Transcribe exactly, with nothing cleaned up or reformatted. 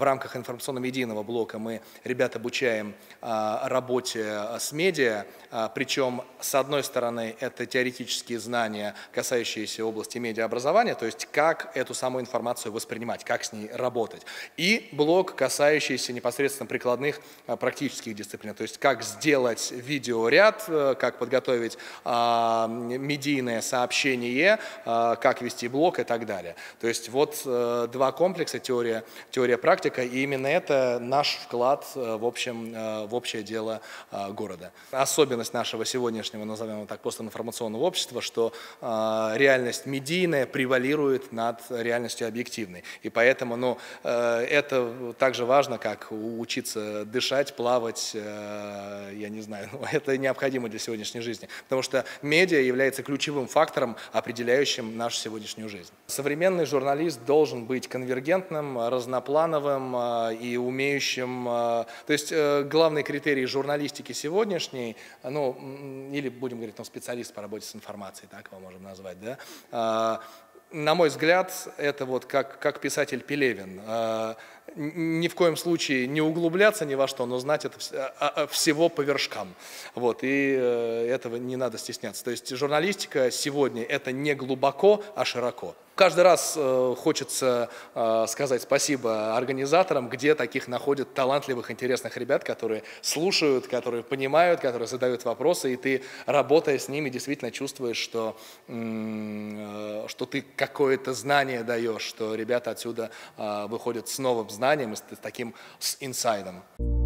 рамках информационно-медийного блока мы ребят обучаем работе с медиа, причем, с одной стороны, это теоретические знания, касающиеся области медиаобразования, то есть как эту самую информацию воспринимать, как с ней работать. И блок, касающийся непосредственно прикладных практических дисциплин, то есть как сделать видеоряд, как подготовить медийное сообщение, как вести блог и так далее. То есть вот два комплекса, теория, теория, практика, и именно это наш вклад в, общем, в общее дело города. Особенность нашего сегодняшнего, назовем его так, постинформационного общества, что реальность медийная превалирует над реальностью объективной. И поэтому ну, это так же важно, как учиться дышать, плавать, я не знаю, это необходимо для сегодняшней жизни. Потому что медиа является ключевым фактором, определяющим нашу сегодняшнюю жизнь. Современный журналист должен быть конвергентным, разноплановым и умеющим. То есть главный критерий журналистики сегодняшней, ну, или будем говорить, ну, специалист по работе с информацией, так его можем назвать, да, на мой взгляд, это вот как, как писатель Пелевин. Ни в коем случае не углубляться ни во что, но знать это всего по вершкам. Вот, и этого не надо стесняться. То есть журналистика сегодня это не глубоко, а широко. Каждый раз э, хочется э, сказать спасибо организаторам, где таких находят талантливых, интересных ребят, которые слушают, которые понимают, которые задают вопросы, и ты, работая с ними, действительно чувствуешь, что, э, что ты какое-то знание даешь, что ребята отсюда э, выходят с новым знанием, с таким с инсайдом.